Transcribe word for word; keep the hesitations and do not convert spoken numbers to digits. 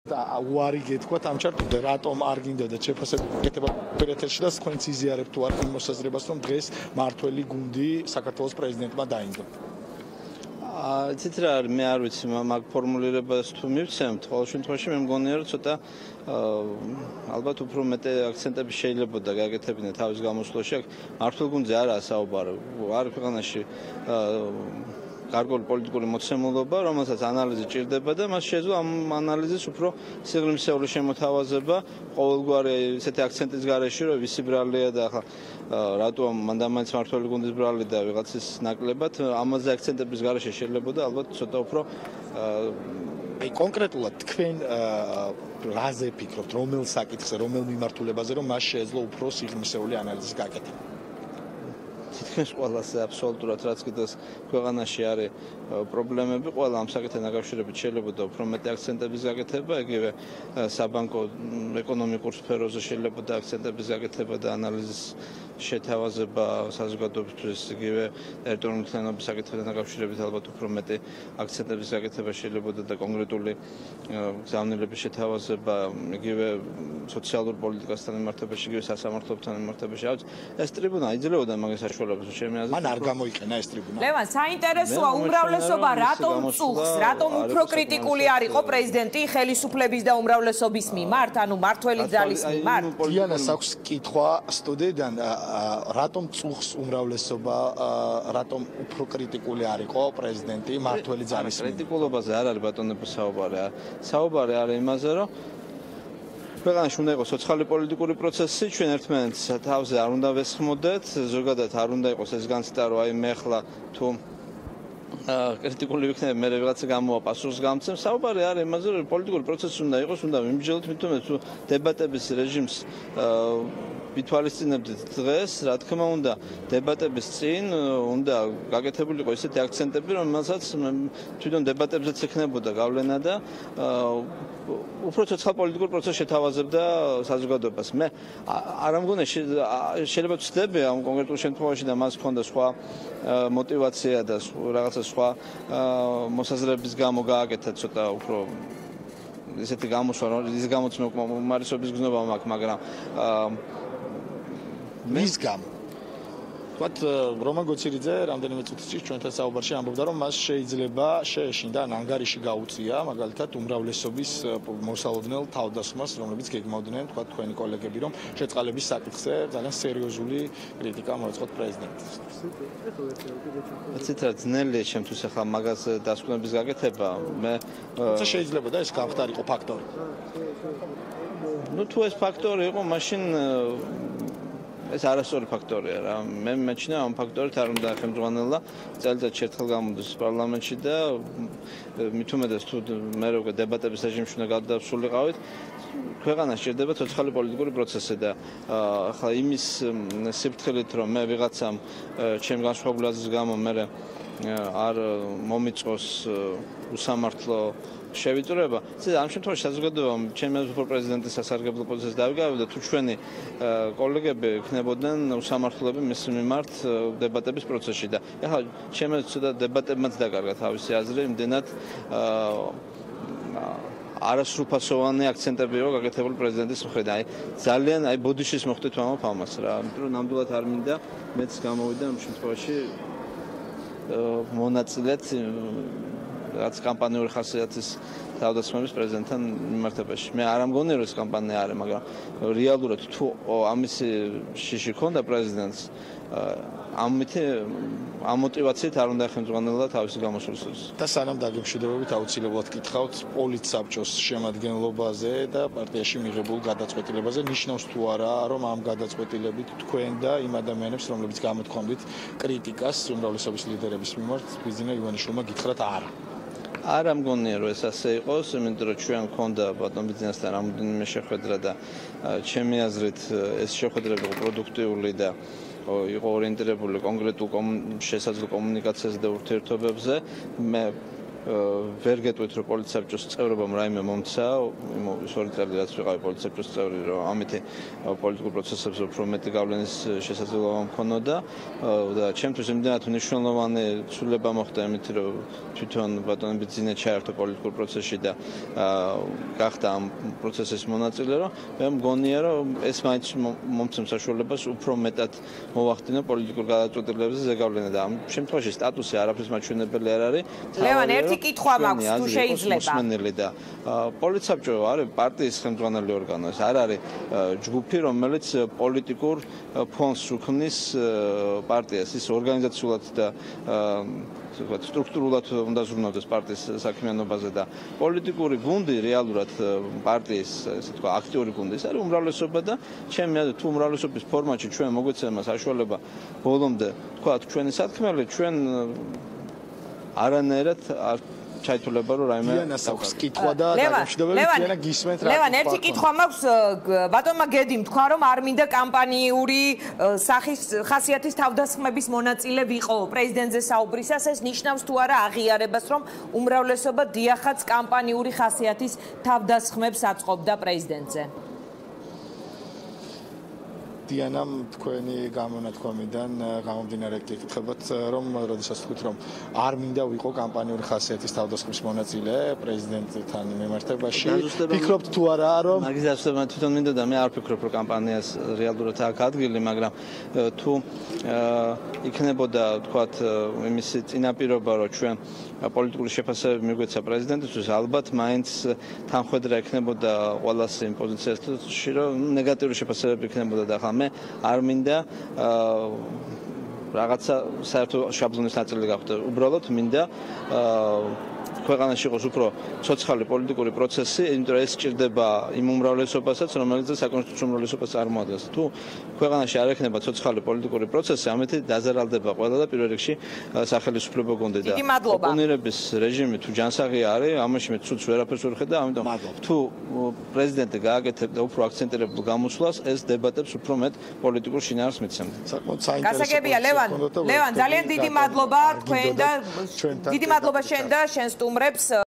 უარი გეთქვათ ამ ჩარტზე რატომ არ გინდოდა შეფასება პერეთერში და თქვენც იზიარებთ თუ არ იმ მოსაზრებას რომ დღეს მართველი გუნდი საქართველოს პრეზიდენტმა დაინგო. იცით რა არის მე არ ვიცი მაგ ფორმულირებას თუ მივცემთ ყოველ შემთხვევაში მე მგონია რომ ცოტა ალბათ უფრო მეტი აქცენტები შეიძლება და გაკეთებინა თავის გამოსვლაში აქ მართულ გუნდზე არაა საუბარი არის ქვეყანაში გარკვეული პოლიტიკური მოცემულობა, რომელსაც ანალიზი ჭირდება და მას შეეძლო ამ ანალიზის უფრო სიღრმისეული შემოთავაზება ყოველგვარი ესეთი აქცენტის გარეშე, რომ ვისი ბრალია და ახლა რატომ მანდამაინც მართველი გუნდის ბრალი და ვიღაცის ნაკლებად ამაზე აქცენტების გარეშე შეიძლება და ალბათ ცოტა უფრო აი კონკრეტულად თქვენ რაზე ფიქრობთ, რომელ საკითხზე, რომელ მიმართულებაზე, რომ მას შეეძლო უფრო სიღრმისეული ანალიზის გაკეთება? თითქმის ყველაზე აბსოლუტურად რაც კიდეს ქვეყანაში არის პრობლემები, ყველა ამ საკითხთან დაკავშირებით შეიძლება და უფრო მეტი აქცენტების გაკეთება, იგივე საბანკო ეკონომიკურ სფეროზე შეიძლება და აქცენტების გაკეთება და ანალიზის შეთავაზება საზოგადოებისთვის, იგივე ტერიტორიული მთლიანობის საკითხთან დაკავშირებით ალბათ უფრო მეტი აქცენტების გაკეთება შეიძლება და კონკრეტული გზავნილების შეთავაზება, იგივე სოციალურ პოლიტიკასთან მიმართებაში, იგივე სასამართლოებთან მიმართებაში. ეს ტრიბუნა იძლეოდა მაგას საშუალებას ჩემი აზრით. მან არ გამოიყენა ეს ტრიბუნა. ლევან, საინტერესოა უმრავლესობა რატომ წუხს, რატომ უფრო კრიტიკული არ იყო პრეზიდენტი ხელისუფლების და უმრავლესობის მიმართ, ანუ მართველი ძალის მიმართ? დიანას აქვს კითხვა სტუდიიდან რატომ წუხს უმრავლესობა, რატომ უფრო კრიტიკული არ იყო პრეზიდენტი მართველი ძალის მიმართ? კრიტიკულობაზე არ არის ბატონებო საუბარი. საუბარი არის იმაზე, რომ ქვეყანაში უნდა იყოს სოციალური პოლიტიკური პროცესი, ჩვენ ერთმანეთს თავზე არ უნდა ვესხმოდეთ, ზოგადად არ უნდა იყოს ეს განცდა, რომ აი მე ხლა თუ კრიტიკული ვიქნები, მე რაღაცა გამოვა პასუხს გამცემ. საუბარი არის იმაზე, რომ პოლიტიკური პროცესი უნდა იყოს, უნდა მიმჯელოთ, მithome თუ დებატების რეჟიმს ვითვალისწინებდით დღეს, რა თქმა უნდა, დებატების წინ უნდა გაკეთებულიყო ისეთი აქცენტები, რომელსაც თვითონ დებატებზეც ექნებოდა გავლენა და უფრო ცოცხალ პოლიტიკურ პროცესს შეთავაზებდა საზოგადოებას. მე არ ამგონია შეიძლება ვცდები ამ კონკრეტულ შემთხვევაში და მას ჰქონდა სხვა мотивация და რაღაცა სხვა მოსაზრების გამო გააკეთა ცოტა უფრო ესეთი გამოსვლა, ის გამოცნო მარისობის გზნობა მაქვს, მაგრამ მის გამო ვთქვათ რომან გოცირიძე რამდენიმე წუთში ჩვენთან საუბარში ამბობდა რომ მას შეიძლება შეეშინდა ან ანგარიში გაუწია მაგალითად უმრავლესობის მოსალოდნელ თავდასხმას რომლებიც გეგმავდნენ ვთქვათ თქვენი კოლეგები რომ შეწყალების საკითხზე ძალიან სერიოზული კრიტიკა მოეწყოთ პრეზიდენტს. იცით რა ძნელია ჩემთვის ახლა მაგას დასკვნების გაკეთება მე თუმცა შეიძლება და ეს გამხდარიყო ფაქტორი. ნუ თუ ეს ფაქტორი იყო მაშინ ეს არასწორი ფაქტორია რა. მე მეჩნია ამ ფაქტორით არ უნდა ხელმძღვანელა წელიწადში ერთხელ გამოდის პარლამენტში და მით უმეტეს თუ მე როგორ დებატების რეჟიმში უნდა გადავსულიყავით, ქვეყანა სჭირდება ცოცხალი პოლიტიკური პროცესი და ახლა იმის სიფრთხილით რომ მე ვიღაცამ ჩემ განსხვავებული აზრის გამო მე არ მომიწყოს უსამართლო შევიწროება. ამ შემთხვევაში საზოგადოებამ ჩემი აზრით უფრო პრეზიდენტის სასარგებლო პოზიციას დაუგავდა თუ ჩვენი კოლეგები იქნებოდნენ უსამართლოები მის მიმართ დებატების პროცესში და ახლა ჩემი აზრით ცოტა დებატებმაც დაკარგა თავისი აზრი, იმდენად არასრულფასოვანი აქცენტები იყო გაკეთებული პრეზიდენტის მხრიდან. აი ძალიან აი ბოდიშის მოხდით ამას ამას რა. იმიტომ რომ ნამდვილად არ მინდა მეც გამოვიდა ამ შემთხვევაში მონაწილეც რაც კამპანიური ხასიათის თავდასხმების პრეზიდენტთან მიმართებაში. მე არ ამგონია რომ ეს კამპანია არის, მაგრამ რეალურად თუ ამისი შიში ქონდა პრეზიდენტს ამით ამ мотивациით არ უნდა ხელმძღვანელა თავისი გამოსვლისთვის. და სანამ დაგემშვიდობებით აუცილებლად გითხავთ პოლიტსაბჭოს შემადგენლობაზე და პარტიაში მიღებულ გადაწყვეტილებაზე, ნიშნავს თუ არა რომ ამ გადაწყვეტილებით თქვენ და იმ ადამიანებს რომლებიც გამოთქვამდით კრიტიკას უმრავლესობის ლიდერების მიმართ ბიზნეს ივანიშვილმა გითხრათ არა. არ ამგონია რომ ეს ასე იყოს, იმიტომ რომ ჩვენ გქონდა ბატონ ბიზნესთან რამოდენიმე შეხვედრა და ჩემი აზრით ეს შეხვედრები იყო პროდუქტიული და იყო ორიენტირებული კონკრეტულ შესაძლო კომუნიკაციაზე და ურთიერთობებზე. მე ვერ გეტყვით რომ პოლიცსაბჭოს წევრობამ რაიმე მომცა ისორი წელი რაც ვიყავი პოლიცსაბჭოს წევრი რომ ამითი პოლიტიკურ პროცესებზე უფრო მეტი გავლენის შესაძლებლობა მქონოდა და ჩემთვის იმდენად მნიშვნელოვანი ცვლილება მოხდა იმით რომ თვითონ ბატონი ბიძინა ჩაერთო პოლიტიკურ პროცესში და გახდა ამ პროცესის მონაწილე რომ მე მგონია რომ ეს მაინც მომცემ საშუალებას უფრო მეტად მოვახდინო პოლიტიკურ გადაწყვეტილებებზე ზეგავლენა და ამ შემთხვევაში სტატუსი არაფრის მაჩვენებელი არ არის ლევან ერთი კითხვა მაქვს თუ შეიძლება და პოლიცსაბჭო არის პარტიის ხელმძღვანელი ორგანო ეს არ არის ჯგუფი რომელიც პოლიტიკურ ფონს უქმნის პარტიას ის ორგანიზაციულად და სტრუქტურულად უნდა ზრუნავდეს პარტიის საქმიანობაზე და პოლიტიკური გუნდი რეალურად პარტიის ესე თქვა აქტიური გუნდი ეს არის უმრავლესობა და ჩემი აზრით თუ უმრავლესობის ფორმატში ჩვენ მოგვეცემა საშუალება ბოლომდე თქვა ჩვენი სათქმელი ჩვენ არანაირად არ ჩაითვლება რომ რაიმე დიანას აქვს კითხვა და დაგემშვიდობებით დიანა გისმენთ რა ლევან ერთი კითხვა მაქვს ბატონმა გედიმ თქვა რომ არ მინდა კამპანიური სახის ხასიათის თავდასხმების მონაწილე ვიყო პრეზიდენტზე საუბრისას ეს ნიშნავს თუ არა აღიარებას რომ უმრავლესობა დიახაც კამპანიური ხასიათის თავდასხმებს აწყობდა პრეზიდენტზე დიანამ თქვენი გამონათქვამიდან გამომდინარე გეკითხებათ რომ როდესაც თქვით რომ არ მინდა ვიყო კამპანიური ხასიათის თავდასხმის მონაწილე პრეზიდენტთან მიმართებაში ფიქრობთ თუ არა რომ მაგის დასწრება თვითონ მინდა და მე არ ვფიქრობ რომ კამპანიას რეალურად აქვს ადგილი მაგრამ თუ იქნებოდა თქვათ იმის წინაპირობა რომ ჩვენ პოლიტიკური შეფასებები მიგვეცა პრეზიდენტისთვის ალბათ მაინც თანხwebdriver ექნებოდა ყოველას იმ პოზიციაში რომ ნეგატიური შეფასებები იქნებოდა და ხა მე არ მინდა რაღაცა საერთო შაბლონის ნაწილი გახდა უბრალოდ მინდა ქვეყანაში იყოს უფრო ცოცხალი პოლიტიკური პროცესი, იმიტომ რომ ეს სჭირდება იმ უმრავლესობასაც, რომელიც საკონსტიტუციო უმრავლესობას წარმოადგენს. თუ ქვეყანაში არ ექნება ცოცხალი პოლიტიკური პროცესი, ამით დაზარალდება ყველა და პირველ რიგში სახელმწიფო გუნდი და ოპონირების რეჟიმი თუ ჯანსაღი არის, ამაში მე ცუც ვერაფერს ვერ ხედავ, ამიტომ თუ პრეზიდენტი გააკეთებდა უფრო აქცენტირებულ გამოსვლას, ეს დებატებს უფრო მეტ პოლიტიკურ შინაარს მიცემდა. საკმაოდ საინტერესო. გასაგებია ლევან, ლევან ძალიან დიდი მადლობა თქვენ და დიდი მადლობა შენ და შენ სტუმრებს